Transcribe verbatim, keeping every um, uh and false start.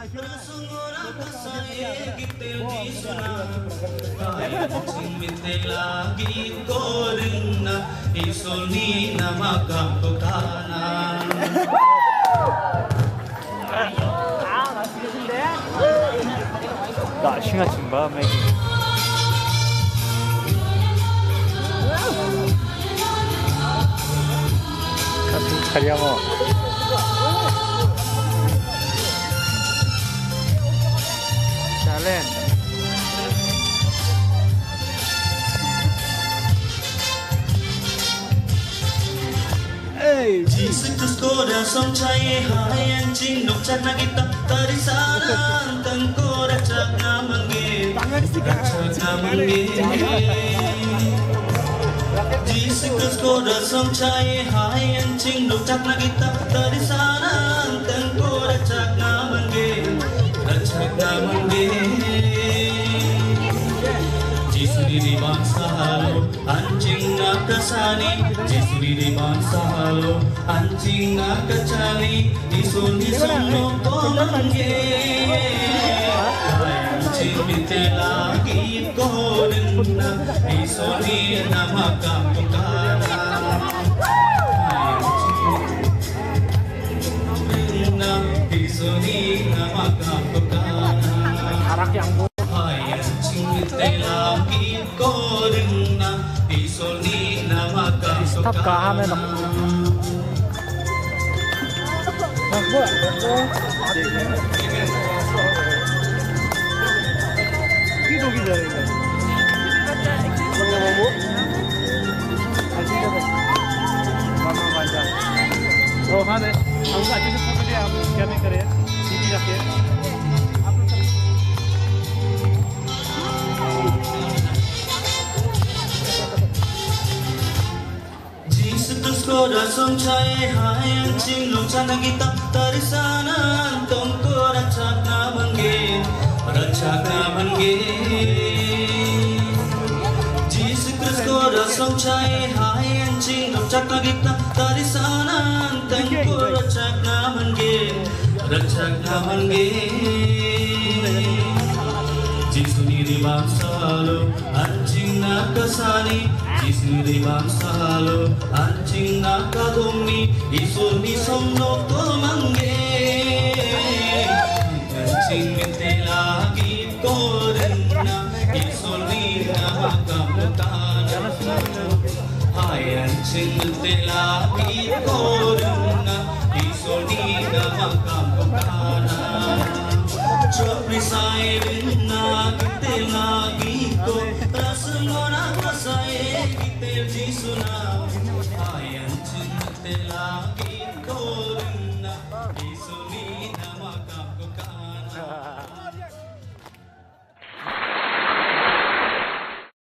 Rasungora kasae gitel disuna Kaya cimite lagi korena Isoni nama kampukana Gak singa cimba Maggie. Kasih karya mo. Challenge. Hey, Jesus ko dah som cai hai anjing nok cak na kita dari sana tengko dah cak na mangge cak na mangge Jesus ko dah som cai hai anjing nok cak na kita dari sana tengko dah cak na mangge cak na mangge Jisuri di bangsa halo anjing nak kesani Jisuri di bangsa halo anjing nak kecani Isun isun nonton mangge anjing binte lagi kodena Isuni nama kampukana Isuni nama kampukana harak yang bu. Stop kahamen. Oh हाँ दे, हम अच्छे से photo ले आप क्या में करें, सीधी रखे। Ko dah som cai hai anjing long cana kita dari sana tongko racak na mangge racak na mangge Jesus Christ ko dah som cai hai anjing long cana kita dari sana tongko racak na mangge racak na mangge Jesus ni di bangsa lo anjing nak kesani Jisuri di bangsa halo anjing nak kagumi Isun isun noko mangge anjing minta lagi korena Isuni nama kampukana hai anjing minta lagi korena Isuni nama kampukana Chopri sai rinna kite lagi ko rasmona kasae kite jisuna hai anjing te lagi korna